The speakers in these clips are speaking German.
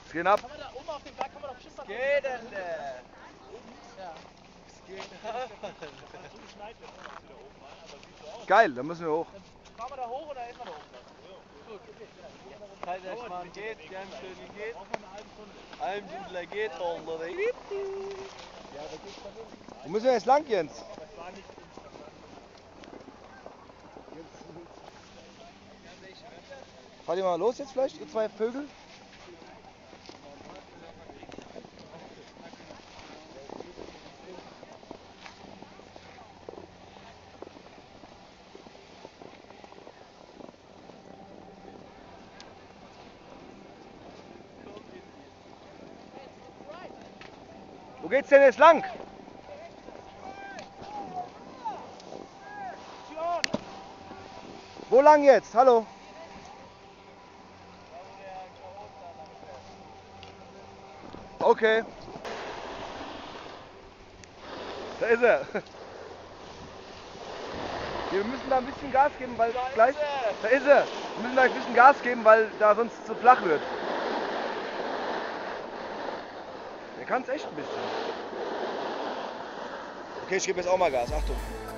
Es geht ab. Kann man da oben auf dem Berg kann man doch Schiss Geht denn der? Ja. Es geht ab. So geschneit wird von uns wieder oben mal, aber sieht so aus. Geil, dann müssen wir hoch. Dann fahren wir da hoch oder essen wir da oben was? Gut, okay. Zeit der Schmarrn geht, Gernstündel geht. Brauchen wir eine halbe Stunde. Almdündler geht, Holder. Ja, da geht's dann hin. Wo müssen wir jetzt lang, Jens? Das war nicht Fahrt ihr mal los jetzt vielleicht, ihr zwei Vögel? Wo geht's denn jetzt lang? Wo lang jetzt? Hallo? Okay. Da ist er. Wir müssen da ein bisschen Gas geben, weil gleich... Da ist er. Wir müssen da ein bisschen Gas geben, weil da sonst zu flach wird. Der kann es echt ein bisschen. Okay, ich gebe jetzt auch mal Gas. Achtung.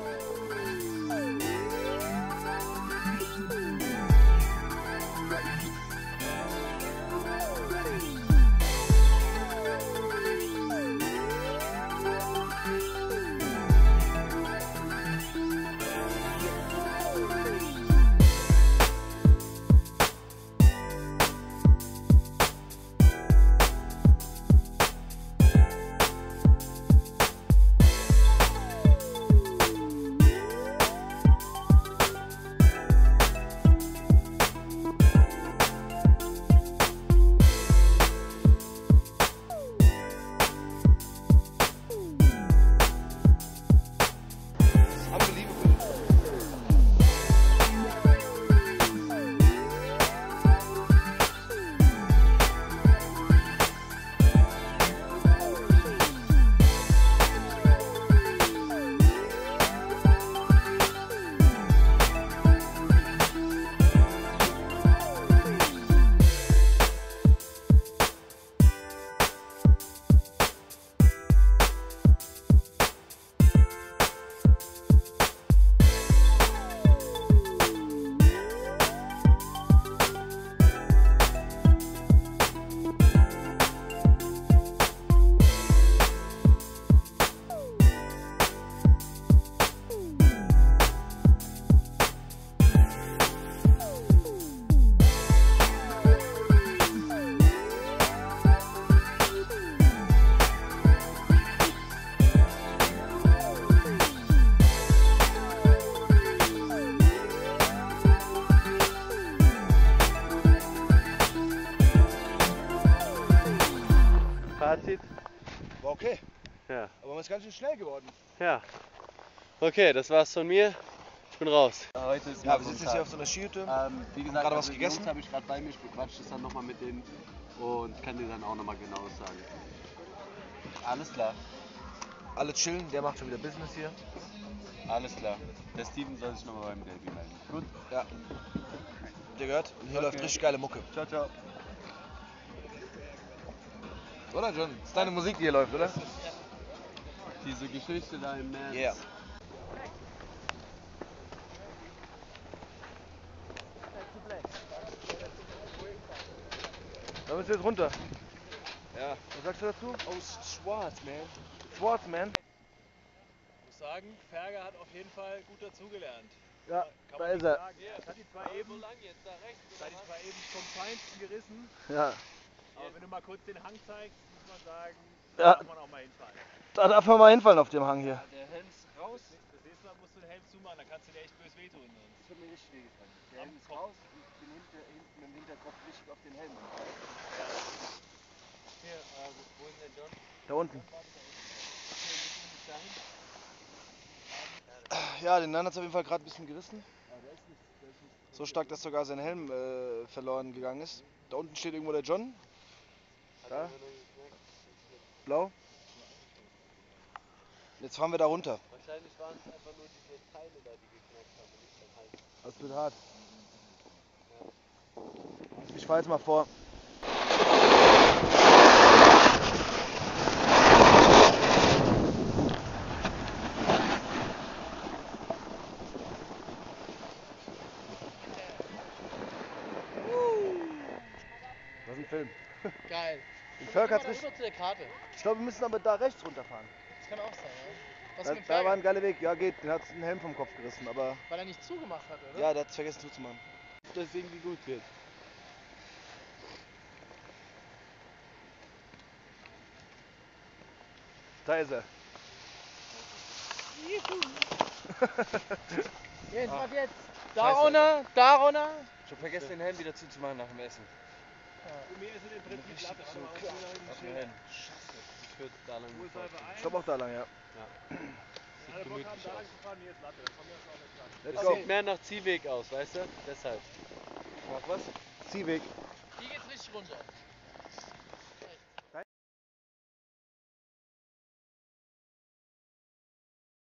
Fazit? War okay. Ja. Aber man ist ganz schön schnell geworden. Ja. Okay, das war's von mir. Ich bin raus. Heute ist Ja, wir sitzen jetzt hier auf so einer Skihütte. Wie gesagt, gerade was also die gegessen. Jungs habe ich gerade bei mir, ich bequatsche das dann nochmal mit denen und kann dir dann auch nochmal genaues sagen. Alles klar, Alle chillen, der macht schon wieder Business hier. alles klar. Der Steven soll sich nochmal beim Baby melden. Gut, Ja. Habt ihr gehört? Und hier Okay. läuft richtig geile Mucke. ciao, ciao. Oder John? Das ist deine Musik, die hier läuft, oder? Diese Geschichte da im März. Yeah. Da müssen wir jetzt runter. Ja. Was sagst du dazu? Oh, schwarz, man. Schwarzman. Ich muss sagen, Ferger hat auf jeden Fall gut dazugelernt. Ja, Kann da man ist nicht er. sagen. Das hat die zwei eben, lang jetzt da rechts? das hat die zwei eben vom Feinsten gerissen. Ja. Aber wenn du mal kurz den Hang zeigst, muss man sagen, da Ja. darf man auch mal hinfallen. Da darf man mal hinfallen auf dem Hang hier. Der Helm ist raus. Das nächste Mal musst du den Helm zumachen, dann kannst du dir echt böse wehtun. Sonst. Das hat mir richtig wehgetan. Der Helm ist raus und ich bin hinten mit dem Hinterkopf richtig auf den Helm. Hier, wo ist der John? Da unten. Ja, den Nan hat es auf jeden Fall gerade ein bisschen gerissen. So stark, dass sogar sein Helm verloren gegangen ist. Da unten steht irgendwo der John. Da. Blau. Jetzt fahren wir da runter. Wahrscheinlich waren es einfach nur diese Teile da, die geknackt haben und nicht sein Hals. Das wird hart. Ich fahr jetzt mal vor. Film. Geil. Den Komm, Ferg geh hat's mal richtig. rüber zu der Karte. Ich glaube, wir müssen aber da rechts runterfahren. Das kann auch sein, ja. Was Da, mit dem da war Ferger? ein geiler Weg. Ja, geht. Der hat einen Helm vom Kopf gerissen, aber. Weil er nicht zugemacht hat, oder? Ja, der hat es vergessen zuzumachen. Ob das irgendwie gut wird. Da ist er. Jetzt, Ah. mach jetzt. Scheiße. Da runter, da runter. Ich hab vergessen, den Helm wieder zuzumachen nach dem Essen. Für mich ist es im Prinzip Richtig Latte. Warte mal, so was ist Auf da den hinten Helm. Ich würde da lang Kohlensäure fahren. ein. Ich glaube auch da lang, ja. Wenn alle Bock haben, gemütlich da aus. lang zu fahren, mir ist Latte. Dann kommen wir jetzt auch nicht dran. Let's Das go. sieht mehr nach Ziehweg aus, weißt du? Deshalb. Mach was? Ziehweg. Hier geht's richtig runter.